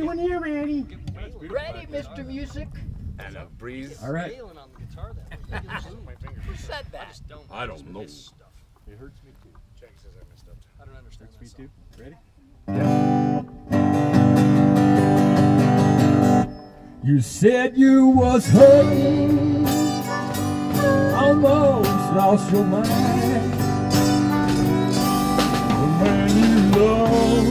when you're ready. Ready, Mr. Music? And a breeze. All right. Nailing on the guitar that Who said that? I don't know. It hurts me too. Jackie says I messed up. I don't understand Hurts me that too. song. Ready? You said you was hurting, almost lost your mind. The man you love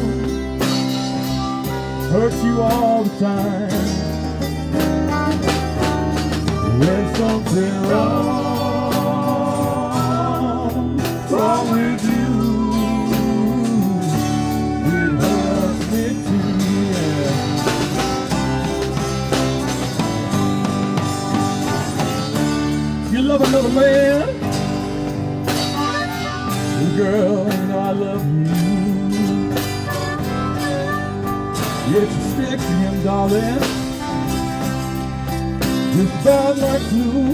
hurts you all the time. When something wrong with you, it hurts me too, yeah. You love another man, girl, you know I love you. Yet you stick to him, darling, just about like glue.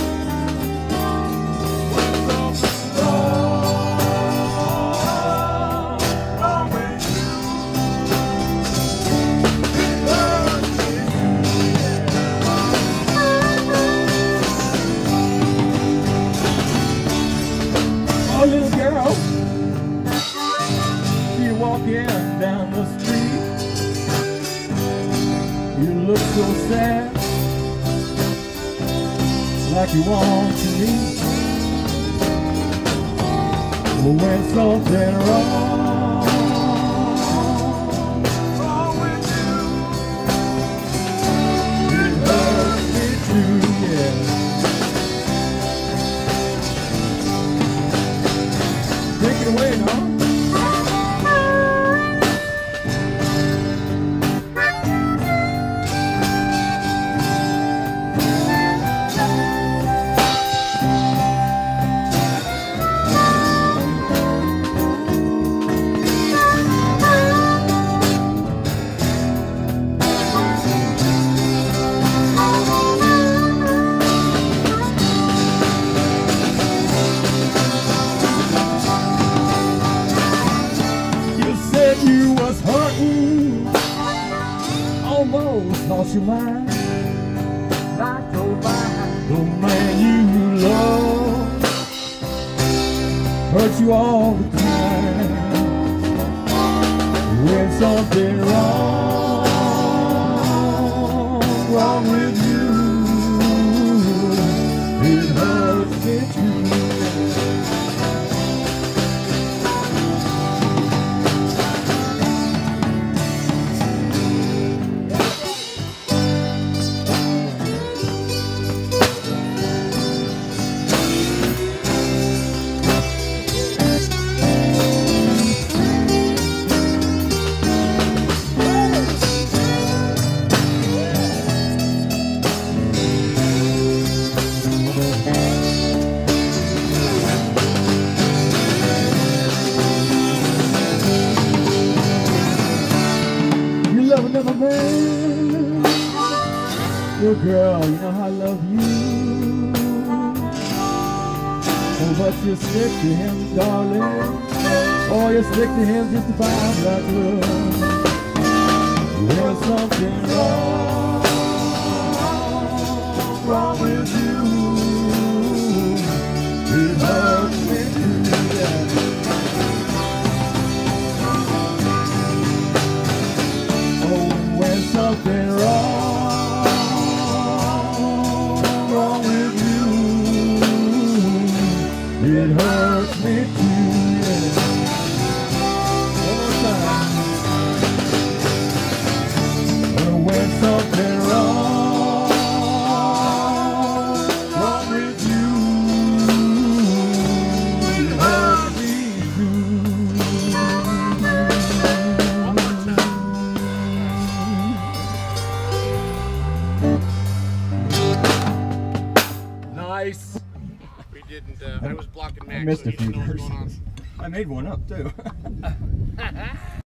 Oh, little girl, you walking down the street, you look so sad, like you want to leave. When something wrong with you, it hurts me too, yeah. Take it away, no? You was hurting, almost lost your mind. Not so bad. The man you love hurts you all the time. When something wrong with you, it hurts me too. Another man, your girl, you know I love you. Oh, but you stick to him, darling. Oh, you stick to him just to find that love. There's something wrong with you. It hurts me too, yeah. Something wrong with you, it hurts me too, yeah. One more time. When something wrong with you, it hurts me too. Nice. We didn't, I was blocking Max. I missed so a he few didn't know what was going on. verses. I made one up too.